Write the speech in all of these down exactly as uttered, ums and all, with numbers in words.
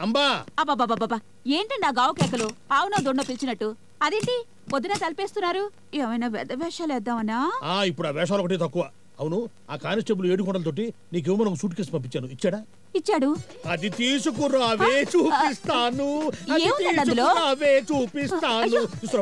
అంబా అబ్బబ్బబ్బబ్బా ఏంటండి ఆ గావు కేకలు ఆవునో దొండో పిలిచినట్టు అదేంటి పొద్దున తలిపేస్తున్నారు ఏమైనా వెద వేషాలు వేద్దామనా ఆ ఇప్పుడు ఆ వేషాలు ఒకటి తక్కువ అవును ఆ కానిస్టేబుల్ ఏడు కొండలతోటి నీకేమో నాకు సూట్ కేసు పంపించాను ఇచ్చాడా ఇచ్చాడు అది తీసుకురావే చూపిస్తాను తీసుకురావే చూపిస్తాను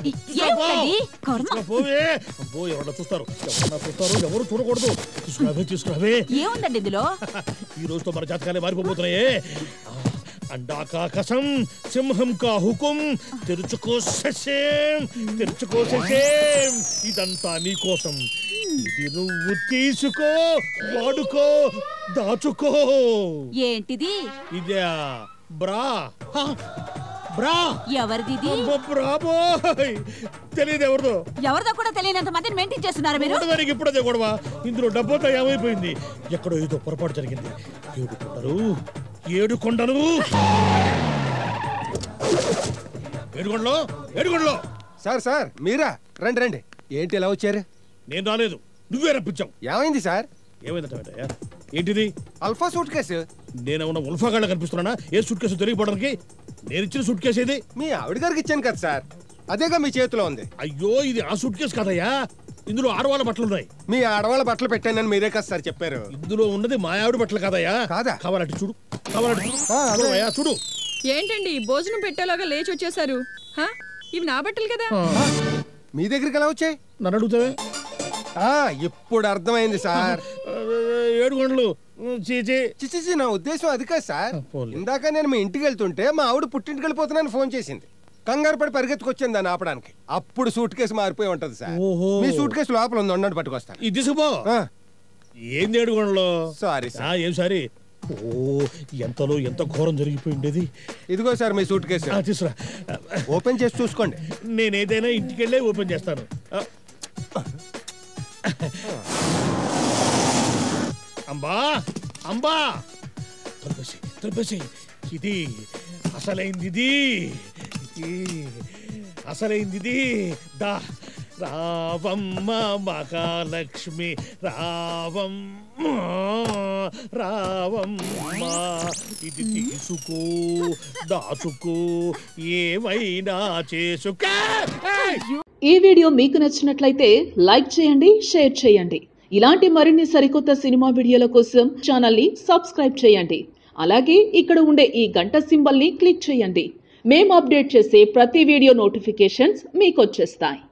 పోవే అబ్బో ఎవరన్నా చూస్తారు ఎవరన్నా చూస్తారు ఎవరు చూడకూడదు తీసుకురావే తీసుకురావే ఏముందండి ఇందులో ఈ రోజుతో మన జాతకాలే మారిపోతున్నాయే अंडा का कसम सिंहम का हुकुम తెరుచుకో ససేం తెరుచుకో ససేం ఇదంతా నీ కోసం ఇది నువ్వు తీసుకో వాడుకో దాచుకో ఏంటిది ఇదే బ్రా బ్రా ఎవరిది బ్రా బాయ్ తెలియదు ఎవరిదో ఎవరిదో కూడా తెలియనంత మందిని మెయింటైన్ చేస్తున్నారు మీరు దానికి ఇప్పుడు అదే గొడవ ఇందులో డబ్బంతా ఏమైపోయింది ఎక్కడో ఏదో పొరపాటు జరిగింది ఏడు కొండలు ఏడు కొండలు ఏడుకొండలో ఏడుకొండలో సార్ సార్ మీరా రండి రండి ఏంటి ఎలా వచ్చారు నేను రాలేదు నువ్వే రప్పించావు ఏమైంది సార్ ఏమైందట ఏంటిది అల్ఫా సూట్ కేసు నేనేమన్నా ఉల్ఫాగాళ్ళ కనిపిస్తున్నానా ఏ సూట్ కేసు తిరిగిపోవడానికి నేను ఇచ్చిన సూట్ కేసు ఏది మీ ఆవిడ గారికి ఇచ్చాను కదా సార్ అదేగా మీ చేతిలో ఉంది అయ్యో ఇది ఆ సూట్ కేసు కాదయ్యా ఇందులో ఆడవాళ్ళ బట్టలు ఉన్నాయి మీ ఆడవాళ్ళ బట్టలు పెట్టానని మీరే కదా సార్ చెప్పారు ఇందులో ఉన్నది మా ఆవిడ బట్టలు కాదయ్యా కాదా కావాలంటే చూడు కావాలంటే చూడు ఏంటండి భోజనం పెట్టేలాగా లేచి వచ్చేసారు ఇవి నా బట్టలు కదా మీ దగ్గరికి ఎలా వచ్చాయి నన్ను అడుగుతావే ఇప్పుడు అర్థమైంది సార్ ఏడు గంటలు చిచి నా ఉద్దేశం అది కాదు సార్ ఇందాక నేను మీ ఇంటికి వెళ్తుంటే మా ఆవిడ పుట్టింటికి వెళ్ళిపోతున్నాను ఫోన్ చేసింది కంగారు పడి పరిగెత్తుకొచ్చింది దాన్ని ఆపడానికి అప్పుడు సూట్ కేసు మారిపోయి ఉంటది సార్ మీ సూట్ కేసు లోపల ఉంది ఉండండి పట్టుకొస్తాను ఇది తీసుకుపో ఏంది ఏడు గంటలు సారీ ఏం సారీ ఓ ఎంతలో ఎంత ఘోరం జరిగిపోయిండేది ఇదిగో సార్ మీ సూట్ కేసు తీసురా ఓపెన్ చేసి చూసుకోండి నేను ఏదైనా ఇంటికి వెళ్ళే ఓపెన్ చేస్తాను అంబా అంబా తలపేసి తలపేసి ఇది అసలైంది ఇది అసలైంది ఇది దా రావమ్మ మహాలక్ష్మి రావమ్మ రావమ్మ ఇది తీసుకో దాచుకో ఏమైనా చేసుకో. ఈ వీడియో మీకు నచ్చినట్లయితే లైక్ చేయండి, షేర్ చేయండి. ఇలాంటి మరిన్ని సరికొత్త సినిమా వీడియోల కోసం ఛానల్ని సబ్స్క్రైబ్ చేయండి. అలాగే ఇక్కడ ఉండే ఈ గంట సింబల్ని క్లిక్ చేయండి. మేము అప్డేట్ చేసే ప్రతి వీడియో నోటిఫికేషన్స్ మీకు వచ్చేస్తాయి.